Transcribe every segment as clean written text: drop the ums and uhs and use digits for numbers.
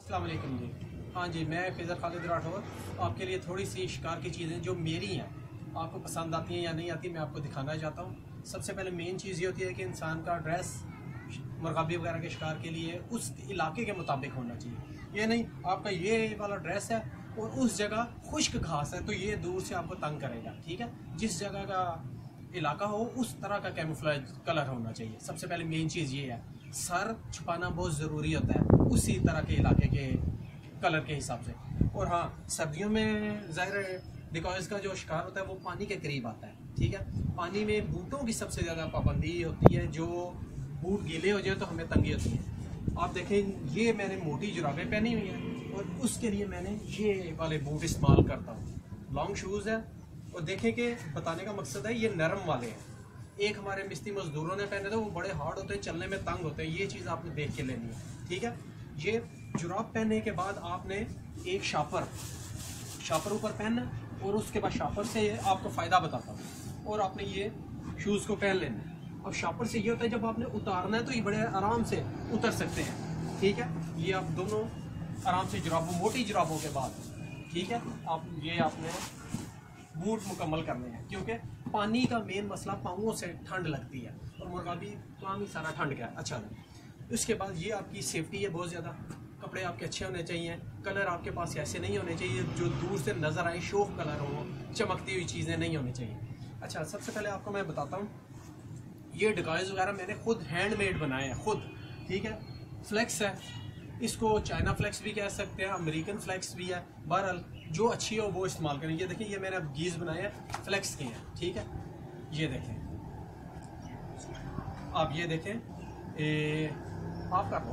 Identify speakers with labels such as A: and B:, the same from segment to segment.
A: अस्सलाम वालेकुम जी। हाँ जी, मैं फिज़र खालिद राठौर आपके लिए थोड़ी सी शिकार की चीज़ें जो मेरी हैं, आपको पसंद आती हैं या नहीं आती, मैं आपको दिखाना चाहता हूँ। सबसे पहले मेन चीज़ ये होती है कि इंसान का ड्रेस मुर्गाबी वगैरह के शिकार के लिए उस इलाके के मुताबिक होना चाहिए। ये नहीं आपका ये वाला ड्रेस है और उस जगह खुश्क घास है तो ये दूर से आपको तंग करेगा। ठीक है, जिस जगह का इलाका हो उस तरह का कैमोफ्लेज कलर होना चाहिए। सबसे पहले मेन चीज़ ये है, सर छुपाना बहुत ज़रूरी होता है उसी तरह के इलाके के कलर के हिसाब से। और हाँ, सर्दियों में ज़ाहिर है डिकॉयज़ का जो शिकार होता है वो पानी के करीब आता है। ठीक है, पानी में बूटों की सबसे ज़्यादा पाबंदी होती है, जो बूट गीले हो जाए तो हमें तंगी होती है। आप देखें, ये मैंने मोटी जुराबें पहनी हुई हैं और उसके लिए मैंने ये वाले बूट इस्तेमाल करता हूँ। लॉन्ग शूज़ है और देखें कि बताने का मकसद है ये नरम वाले हैं। एक हमारे मिस्त्री मजदूरों ने पहने थे, वो बड़े हार्ड होते हैं, चलने में तंग होते हैं। ये चीज़ आपने देख के लेनी है। ठीक है, ये जुराब पहनने के बाद आपने एक शापर ऊपर पहनना और उसके बाद शापर से आपको फ़ायदा बताता हूँ। और आपने ये शूज़ को पहन लेना। अब शापर से ये होता है जब आपने उतारना है तो ये बड़े आराम से उतर सकते हैं। ठीक है, ये आप दोनों आराम से जुराबों, मोटी जुराबों के बाद, ठीक है, आप ये आपने बूट मुकम्मल करने हैं, क्योंकि पानी का मेन मसला पाँवों से ठंड लगती है और मुर्गाबी काम ही सारा ठंड का है। अच्छा नहीं, उसके बाद ये आपकी सेफ्टी है बहुत ज़्यादा। कपड़े आपके अच्छे होने चाहिए, कलर आपके पास ऐसे नहीं होने चाहिए जो दूर से नज़र आए, शोक कलर हो, चमकती हुई चीज़ें नहीं होनी चाहिए। अच्छा, सबसे पहले आपको मैं बताता हूँ, ये डिकॉयज़ वगैरह मैंने खुद हैंडमेड बनाए हैं खुद। ठीक है, फ्लेक्स है, इसको चाइना फ्लेक्स भी कह सकते हैं, अमेरिकन फ्लेक्स भी है। बहरहाल जो अच्छी हो वो इस्तेमाल करें। ये देखें, ये मैंने अब गीज़ बनाए हैं, फ्लेक्स के हैं। ठीक है, ये देखें, आप ये देखें, आप कर लो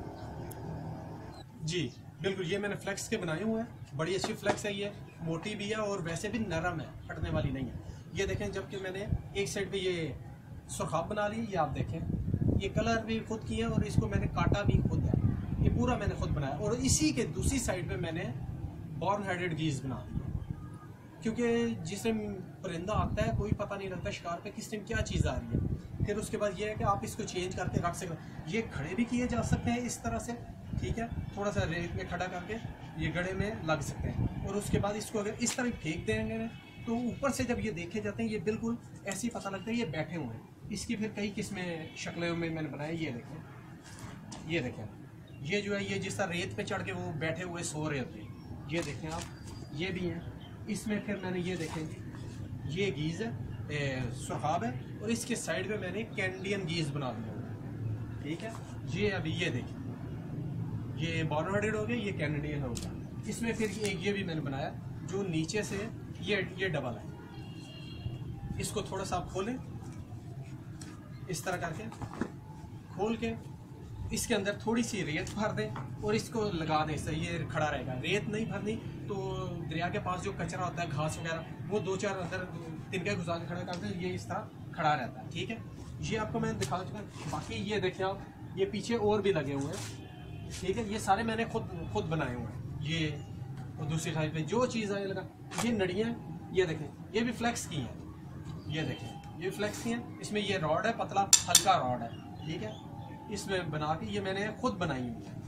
A: जी, बिल्कुल ये मैंने फ्लेक्स के बनाए हुए हैं। बड़ी अच्छी फ्लेक्स है, ये मोटी भी है और वैसे भी नरम है, फटने वाली नहीं है। ये देखें, जबकि मैंने एक साइड पे ये सुरखाब बना ली, ये आप देखें, ये कलर भी खुद किए और इसको मैंने काटा भी खुद है। ये पूरा मैंने खुद बनाया और इसी के दूसरी साइड पे मैंने बॉर्न हेडेड गीज बना दिया, क्योंकि जिससे परिंदा आता है कोई पता नहीं लगता शिकार पे किस टाइम क्या चीज़ आ रही है। फिर उसके बाद ये है कि आप इसको चेंज करके रख सकते हैं। ये खड़े भी किए जा सकते हैं इस तरह से। ठीक है, थोड़ा सा रेत में खड़ा करके ये गड़े में लग सकते हैं और उसके बाद इसको अगर इस तरह फेंक देंगे तो ऊपर से जब ये देखे जाते हैं ये बिल्कुल ऐसे ही पता लगता है ये बैठे हुए हैं। इसकी फिर कई किस्में शक्लें में मैंने बनाई। ये देखें, ये देखें, ये जो है ये जिस तरह रेत पे चढ़ के वो बैठे हुए सो रहे होते हैं। ये देखें आप, ये भी हैं इसमें। फिर मैंने ये देखें, ये गीज़ है, सुरखाब है और इसके साइड पे मैंने कैनेडियन गीज़ बना दिया हुआ। ठीक है, ये अभी ये देखें, ये बॉर्न हेडेड हो गया, ये कैनेडियन हो गया। इसमें फिर एक ये भी मैंने बनाया जो नीचे से ये डबल है। इसको थोड़ा सा आप खोलें, इस तरह करके खोल के इसके अंदर थोड़ी सी रेत भर दें और इसको लगा दें, इससे ये खड़ा रहेगा। रेत नहीं भरनी तो दरिया के पास जो कचरा होता है, घास वगैरह, वो दो चार अंदर तिनके घुसा के खड़ा करते हैं, ये इस तरह खड़ा रहता है। ठीक है, ये आपको मैं दिखा चुका। बाकी ये देखें आप, ये पीछे और भी लगे हुए हैं। ठीक है, ये सारे मैंने खुद बनाए हुए हैं। ये और दूसरी साइड पे जो चीज़ आए लगा, ये नड़ियाँ, ये देखें, ये भी फ्लेक्स की हैं। ये देखें, ये फ्लेक्स की हैं। इसमें ये रॉड है, पतला हल्का रॉड है। ठीक है, इसमें बना के ये मैंने खुद बनाई हुई है।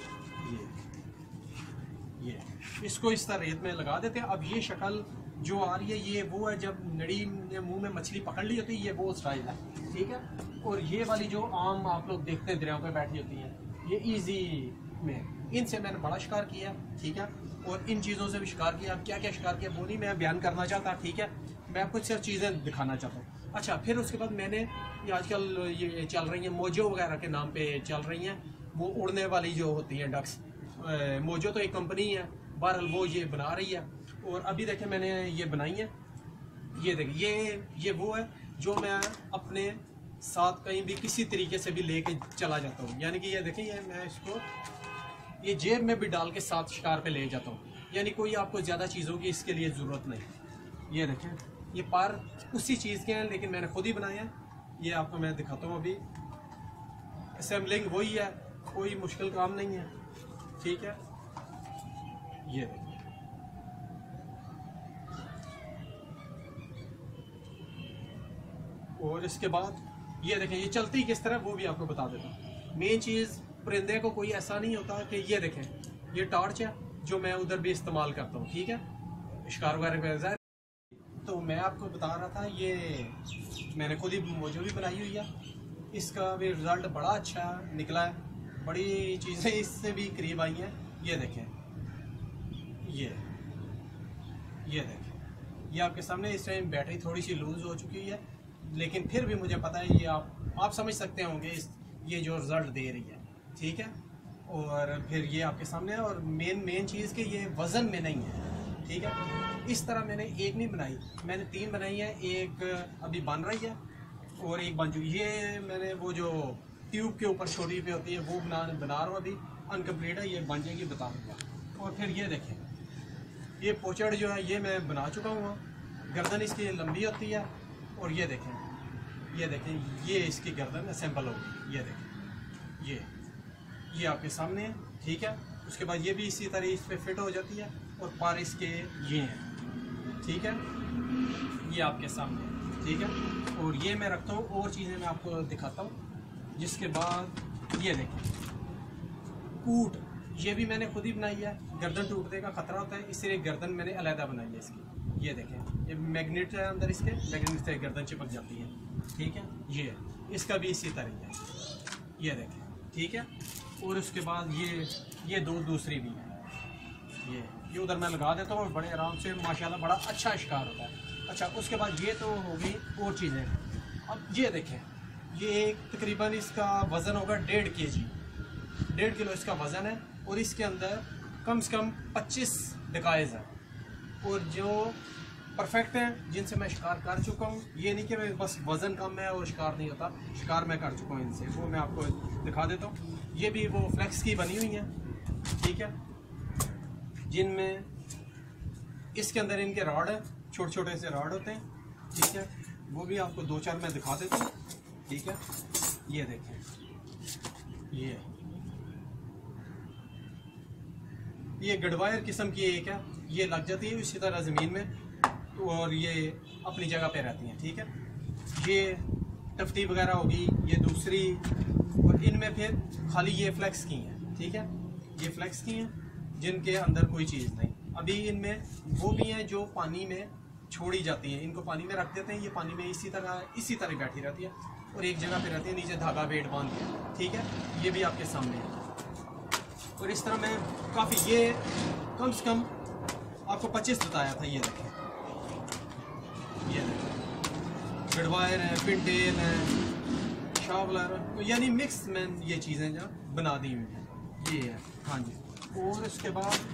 A: ये इसको इस तरह रेत में लगा देते हैं। अब ये शक्ल जो आ रही है ये वो है जब नड़ी ने मुंह में मछली पकड़ ली होती है, ये वो स्टाइल है। ठीक है, और ये वाली जो आम आप लोग देखते हैं दरियाओं पे बैठी होती है, ये इजी में, इनसे मैंने बड़ा शिकार किया। ठीक है, और इन चीज़ों से भी शिकार किया। अब क्या क्या शिकार किया वो नहीं मैं बयान करना चाहता। ठीक है, मैं आपको सिर्फ चीज़ें दिखाना चाहता हूँ। अच्छा, फिर उसके बाद मैंने ये आजकल ये चल रही हैं मोजो वगैरह के नाम पे चल रही हैं, वो उड़ने वाली जो होती हैं डक्स। मोजो तो एक कंपनी है, बहरहाल वो ये बना रही है और अभी देखें मैंने ये बनाई है। ये देखिए, ये वो है जो मैं अपने साथ कहीं भी किसी तरीके से भी लेके चला जाता हूँ। यानी कि ये देखें, ये मैं इसको ये जेब में भी डाल के साथ शिकार पे ले जाता हूँ। यानी कोई आपको ज़्यादा चीज़ों की इसके लिए ज़रूरत नहीं। ये देखें, ये पार उसी चीज़ के हैं लेकिन मैंने खुद ही बनाए हैं। ये आपको मैं दिखाता हूँ। अभी असेंबलिंग वही है, कोई मुश्किल काम नहीं है। ठीक है, ये देखिए, और इसके बाद ये देखें, ये चलती किस तरह वो भी आपको बता देता हूँ। मेन चीज़ परिंदे को कोई ऐसा नहीं होता कि ये देखें, ये टॉर्च है जो मैं उधर भी इस्तेमाल करता हूँ, ठीक है, शिकार वगैरह पे। तो मैं आपको बता रहा था, ये मैंने खुद ही मौजू भी बनाई हुई है, इसका भी रिज़ल्ट बड़ा अच्छा निकला है, बड़ी चीज़ें इससे भी करीब आई हैं। ये देखें, ये देखें, ये आपके सामने। इस टाइम बैटरी थोड़ी सी लूज़ हो चुकी है, लेकिन फिर भी मुझे पता है ये आप समझ सकते होंगे ये जो रिज़ल्ट दे रही है, ठीक है। और फिर ये आपके सामने है, और मेन चीज़ कि ये वज़न में नहीं है, ठीक है। इस तरह मैंने एक नहीं बनाई, मैंने 3 बनाई है, एक अभी बन रही है और एक बन चुकी। ये मैंने वो जो ट्यूब के ऊपर छोटी पे होती है वो बना रहा हूँ, अभी अनकम्प्लीट है, ये बन जाएगी, बता दूँगा। और फिर ये देखें, ये पोचड़ जो है ये मैं बना चुका हूँ, गर्दन इसकी लंबी होती है। और ये देखें, ये इसकी गर्दन असेंबल होगी, ये देखें, ये आपके सामने है, ठीक है। उसके बाद ये भी इसी तरह इस पर फिट हो जाती है, और पर इसके ये हैं, ठीक है, ये आपके सामने है, ठीक है। और ये मैं रखता हूँ, और चीज़ें मैं आपको दिखाता हूँ। जिसके बाद ये देखें, कूट, ये भी मैंने खुद ही बनाई है, गर्दन टूटने का खतरा होता है, इसलिए गर्दन मैंने अलहदा बनाई है इसकी। ये देखें, ये मैग्नेट है अंदर, इसके मैग्नेट से गर्दन चिपक जाती है, ठीक है। ये इसका भी इसी तरह है, ये देखें, ठीक है। और उसके बाद ये दूसरी भी है, ये उधर मैं लगा देता हूँ, और बड़े आराम से माशाल्लाह बड़ा अच्छा शिकार होता है। अच्छा, उसके बाद ये तो हो गई और चीज़ें। अब ये देखें, ये तकरीबन इसका वज़न होगा 1.5 kg, 1.5 किलो इसका वज़न है, और इसके अंदर कम से कम 25 डिकाइज हैं, और जो परफेक्ट हैं, जिनसे मैं शिकार कर चुका हूँ। ये नहीं कि मैं बस वज़न कम है और शिकार नहीं होता, शिकार मैं कर चुका हूँ इनसे, वो मैं आपको दिखा देता हूँ। ये भी वो फ्लेक्स की बनी हुई हैं, ठीक है, जिनमें इसके अंदर इनके रॉड है, छोटे छोटे से रॉड होते हैं, ठीक है। वो भी आपको 2-4 मैं दिखा देता हूँ, ठीक है। ये देखें, ये गडवायर किस्म की एक है, ये लग जाती है इसी तरह ज़मीन में, और ये अपनी जगह पे रहती हैं, ठीक है। ये तफ्ती वगैरह होगी, ये दूसरी, और इनमें फिर खाली ये फ्लेक्स की हैं, ठीक है, ये फ्लेक्स की हैं, जिनके अंदर कोई चीज़ नहीं। अभी इनमें वो भी हैं जो पानी में छोड़ी जाती हैं, इनको पानी में रख देते हैं, ये पानी में इसी तरह बैठी रहती है, और एक जगह पे रहती है, नीचे धागा वेट बांध के, ठीक है। ये भी आपके सामने है, और इस तरह मैं काफ़ी, ये कम से कम आपको 25 बताया था। ये देखें, गडवायर है, पिनटेल है, शावलर, यानी मिक्स में ये चीज़ें जो बना दी हुई हैं, ये है, हाँ जी। और इसके बाद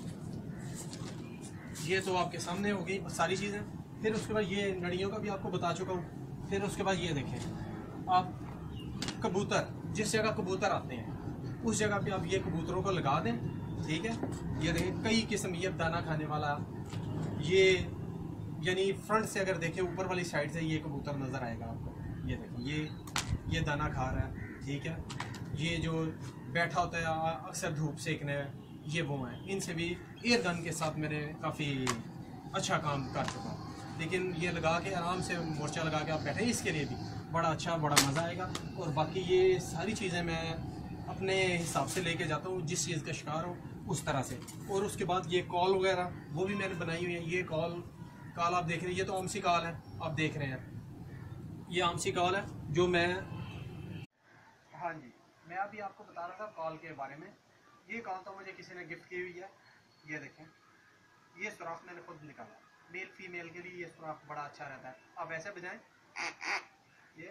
A: ये तो आपके सामने हो गई सारी चीज़ें। फिर उसके बाद ये नड़ियों का भी आपको बता चुका हूँ। फिर उसके बाद ये देखें आप, कबूतर, जिस जगह कबूतर आते हैं उस जगह पे आप ये कबूतरों को लगा दें, ठीक है। ये देखें, कई किस्म, ये दाना खाने वाला, ये यानी फ्रंट से अगर देखें ऊपर वाली साइड से ये कबूतर नज़र आएगा आपको। ये देखें, ये दाना खा रहा है, ठीक है। ये जो बैठा होता है अक्सर धूप सेकने, ये वो हैं। इनसे भी एयरगन के साथ मैंने काफ़ी अच्छा काम कर चुका हूँ। लेकिन ये लगा के आराम से मोर्चा लगा के आप बैठे, इसके लिए भी बड़ा अच्छा, बड़ा मज़ा आएगा। और बाकी ये सारी चीज़ें मैं अपने हिसाब से लेके जाता हूँ, जिस चीज़ का शिकार हो उस तरह से। और उसके बाद ये कॉल वगैरह वो भी मैंने बनाई हुई है। ये कॉल आप देख रहे हैं, ये तो आमसी कॉल है, आप देख रहे हैं, ये आमसी कॉल है जो मैं, हाँ जी, मैं अभी आपको बता रहा था कॉल के बारे में। ये कॉल तो मुझे किसी ने गिफ्ट की हुई है। ये देखें, ये सुराख मैंने खुद निकाला, मेल फीमेल के लिए ये सुराख बड़ा अच्छा रहता है। आप ऐसे बजाएं, ये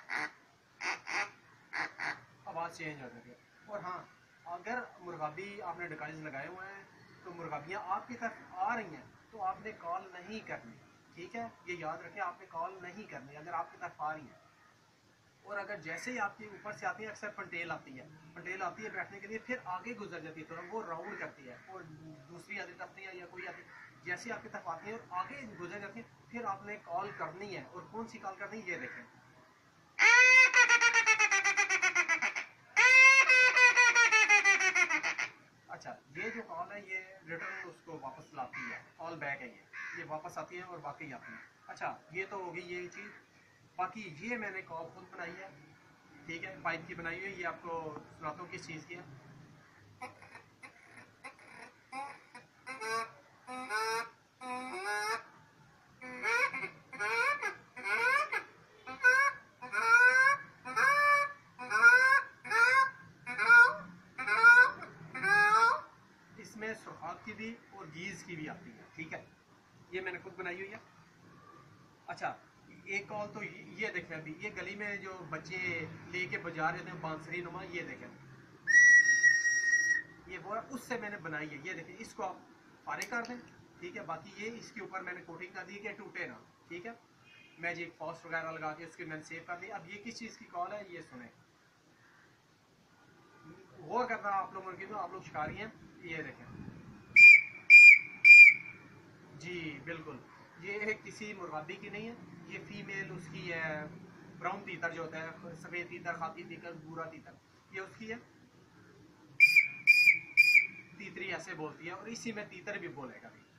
A: आवाज़ चेंज हो जाती है। और हाँ, अगर मुर्गाबी आपने डिकाइज लगाए हुए हैं तो मुर्गाबियाँ आपकी तरफ आ रही हैं तो आपने कॉल नहीं करनी, ठीक है। ये याद रखें, आपने कॉल नहीं करनी अगर आपकी तरफ आ रही हैं। और अगर जैसे ही आपके ऊपर से आती है, अक्सर पंटेल आती है बैठने के लिए, फिर आगे गुजर जाती है, थोड़ा वो राउंड करती है, और दूसरी आती टपती है या कोई आती है, जैसे आपकी तरफ आती है और आगे गुजर जाती है, फिर आपने कॉल करनी है। और कौन सी कॉल करनी है, ये देखें, अच्छा, ये जो कॉल है ये रिटर्न उसको वापस लाती है, कॉल बैक है, ये वापस आती है और वाकई आती है। अच्छा, ये तो हो गई ये चीज़। बाकी ये मैंने कॉल खुद बनाई है, ठीक है, पाइप की बनाई हुई है। ये आपको सुनाता हूँ किस चीज़ की है। इसमें सुहाग की भी और गीज की भी आती है, ठीक है। ये मैंने खुद बनाई हुई है। अच्छा, एक कॉल तो ये देखें, अभी ये गली में जो बच्चे लेके बजा रहे थे बांसुरी नुमा, ये देखें, ये वो है, उससे मैंने बनाई है। ये देखें, इसको आप फारे कर दें, ठीक है। बाकी ये इसके ऊपर मैंने कोटिंग कर दी कि टूटे ना, ठीक है। मैजिक फॉस्ट वगैरह लगा के उसके मैंने सेव कर दी। अब ये किस चीज़ की कॉल है, ये सुने, गौर करना आप लोगों की, तो आप लोग शिकारी हैं। ये देखें जी, बिल्कुल, ये किसी मुर्गाबी की नहीं है, ये फीमेल उसकी है। ब्राउन तीतर जो होता है, सफ़ेद तीतर, खाकी तीतर, भूरा तीतर, ये उसकी है। तीतरी ऐसे बोलती है, और इसी में तीतर भी बोलेगा भी।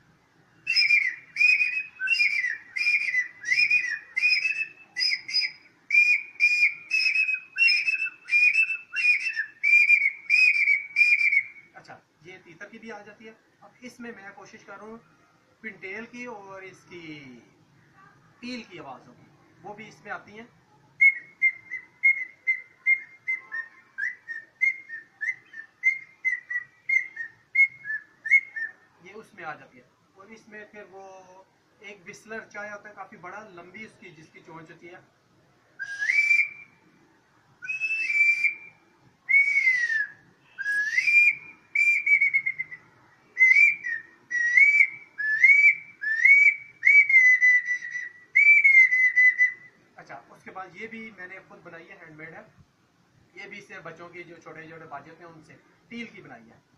A: अच्छा, ये तीतर की भी आ जाती है। अब इसमें मैं कोशिश कर रहा हूँ पिंटेल की और इसकी टील की आवाज़ होगी, वो भी इसमें आती हैं। ये उसमें आ जाती है। और इसमें फिर वो एक विस्लर चाय होता है, काफ़ी बड़ा, लंबी उसकी, जिसकी चोंच होती है। अच्छा, उसके बाद ये भी मैंने खुद बनाई है, हैंडमेड है। ये भी इससे बच्चों की जो छोटे छोटे बाजे होते हैं उनसे टील की बनाई है।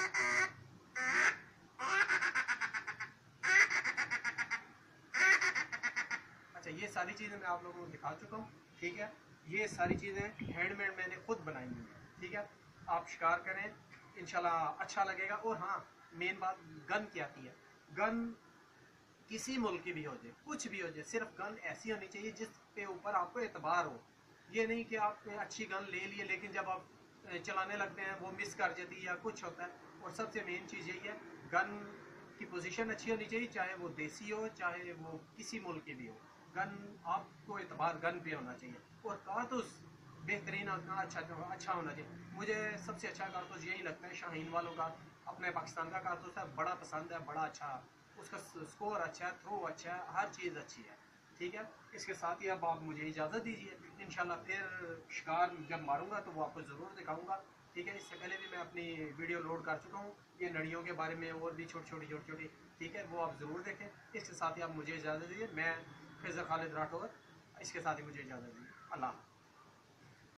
A: अच्छा, ये सारी चीज़ें मैं आप लोगों को दिखा चुका हूँ, ठीक है। ये सारी चीज़ें हैंडमेड मैंने खुद बनाई हुई है, ठीक है। आप शिकार करें, इंशाल्लाह अच्छा लगेगा। और हाँ, मेन बात गन की आती है। गन किसी मुल्क की भी हो जाए, कुछ भी हो जाए, सिर्फ गन ऐसी होनी चाहिए जिस पे ऊपर आपको एतबार हो। ये नहीं कि आप अच्छी गन ले लिए लेकिन जब आप चलाने लगते हैं वो मिस कर जाती है या कुछ होता है। और सबसे मेन चीज़ यही है, गन की पोजीशन अच्छी होनी चाहिए, चाहे वो देसी हो चाहे वो किसी मुल्क की भी हो। गन, आपको एतबार गन पे होना चाहिए। और कारतूस बेहतरीन होना, अच्छा होना चाहिए। मुझे सबसे अच्छा कारतूस यही लगता है, शाहीन वालों का, अपने पाकिस्तान का कारतूस है, बड़ा पसंद है, बड़ा अच्छा, उसका स्कोर अच्छा है, थ्रो अच्छा है, हर चीज़ अच्छी है, ठीक है। इसके साथ ही अब आप मुझे इजाज़त दीजिए, इंशाल्लाह फिर शिकार जब मारूंगा तो वो आपको ज़रूर दिखाऊंगा, ठीक है। इससे पहले भी मैं अपनी वीडियो लोड कर चुका हूँ ये नड़ियों के बारे में, और भी छोटी छोटी, ठीक है, वो आप ज़रूर देखें। इसके साथ ही आप मुझे इजाज़त दीजिए। मैं खैज़र खालिद राठौर, इसके साथ ही मुझे इजाज़त दीजिए। अल्लाह।